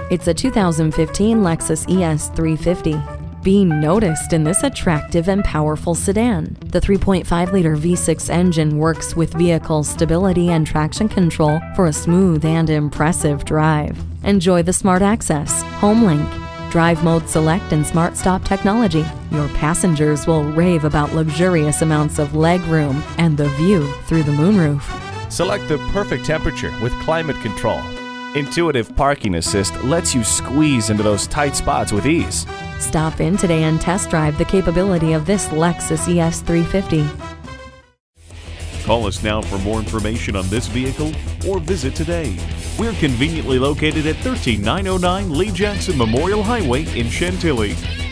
It's a 2015 Lexus ES350. Be noticed in this attractive and powerful sedan. The 3.5-liter V6 engine works with vehicle stability and traction control for a smooth and impressive drive. Enjoy the Smart Access, HomeLink, Drive Mode Select, and Smart Stop technology. Your passengers will rave about luxurious amounts of legroom and the view through the moonroof. Select the perfect temperature with climate control. Intuitive Parking Assist lets you squeeze into those tight spots with ease. Stop in today and test drive the capability of this Lexus ES350. Call us now for more information on this vehicle or visit today. We're conveniently located at 13909 Lee Jackson Memorial Highway in Chantilly.